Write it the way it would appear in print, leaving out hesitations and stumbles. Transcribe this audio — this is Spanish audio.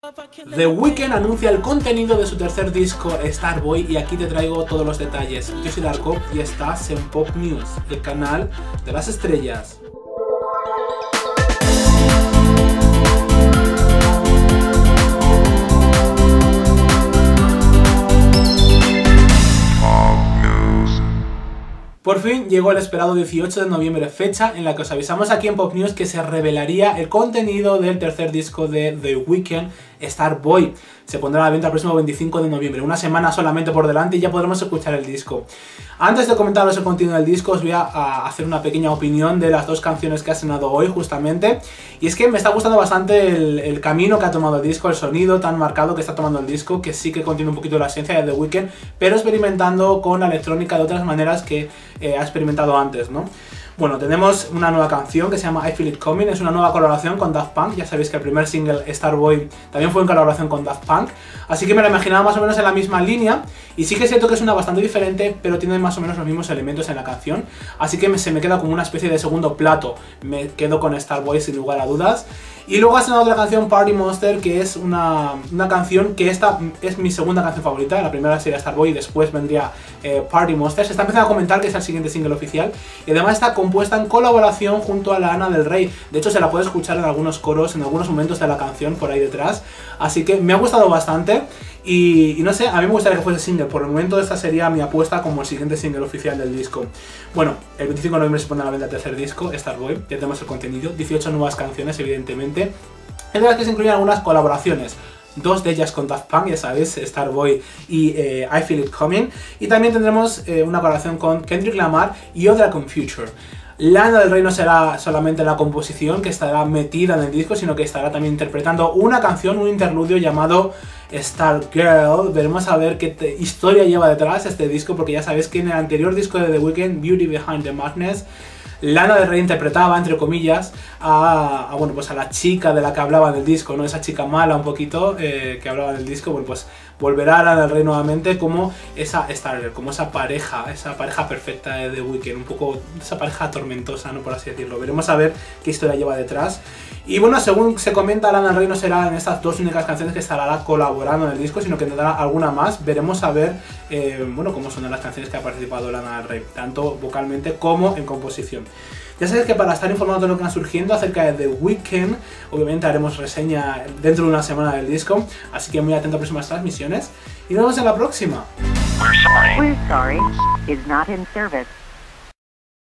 The Weeknd anuncia el contenido de su tercer disco Starboy y aquí te traigo todos los detalles. Yo soy Darko y estás en Pop News, el canal de las estrellas. Por fin llegó el esperado 18 de noviembre, fecha en la que os avisamos aquí en Pop News que se revelaría el contenido del tercer disco de The Weeknd, Starboy. Se pondrá a la venta el próximo 25 de noviembre, una semana solamente por delante y ya podremos escuchar el disco. Antes de comentaros el contenido del disco, os voy a hacer una pequeña opinión de las dos canciones que ha sonado hoy justamente. Y es que me está gustando bastante el camino que ha tomado el disco, el sonido tan marcado que está tomando el disco, que sí que contiene un poquito de la esencia de The Weeknd, pero experimentando con la electrónica de otras maneras que ha experimentado antes, ¿no? Bueno, tenemos una nueva canción que se llama I Feel It Coming, es una nueva colaboración con Daft Punk, ya sabéis que el primer single Starboy también fue en colaboración con Daft Punk, así que me la imaginaba más o menos en la misma línea, y sí que es cierto que es una bastante diferente, pero tiene más o menos los mismos elementos en la canción, así que se me queda como una especie de segundo plato, me quedo con Starboy sin lugar a dudas. Y luego ha sonado otra canción, Party Monster, que es una canción que esta es mi segunda canción favorita. La primera sería Starboy y después vendría Party Monster. Se está empezando a comentar que es el siguiente single oficial. Y además está compuesta en colaboración junto a Lana Del Rey. De hecho se la puede escuchar en algunos coros, en algunos momentos de la canción por ahí detrás. Así que me ha gustado bastante. Y no sé, a mí me gustaría que fuese single. Por el momento esta sería mi apuesta como el siguiente single oficial del disco. Bueno, el 25 de noviembre se pone a la venta el tercer disco, Starboy. Ya tenemos el contenido, 18 nuevas canciones evidentemente. Es verdad que se incluyen algunas colaboraciones, dos de ellas con Daft Punk, ya sabéis, Starboy y I Feel It Coming. Y también tendremos una colaboración con Kendrick Lamar y otra con Future. Lana Del Rey no será solamente la composición que estará metida en el disco, sino que estará también interpretando una canción, un interludio llamado Star Girl. Veremos a ver qué historia lleva detrás este disco, porque ya sabéis que en el anterior disco de The Weeknd, Beauty Behind the Madness, Lana Del Rey interpretaba, entre comillas, a la chica de la que hablaba en el disco, ¿no? Esa chica mala un poquito que hablaba en el disco. Bueno, pues volverá a Lana Del Rey nuevamente como esa Stargirl, como esa pareja perfecta de The Weeknd, un poco esa pareja tormentosa, ¿no? Por así decirlo. Veremos a ver qué historia lleva detrás. Y bueno, según se comenta, Lana Del Rey no será en estas dos únicas canciones que estará colaborando en el disco, sino que tendrá alguna más. Veremos a ver, cómo son las canciones que ha participado Lana Del Rey, tanto vocalmente como en composición. Ya sabéis que para estar informado de lo que va surgiendo acerca de The Weeknd, obviamente haremos reseña dentro de una semana del disco, así que muy atento a próximas transmisiones y nos vemos en la próxima. We're sorry is not in service.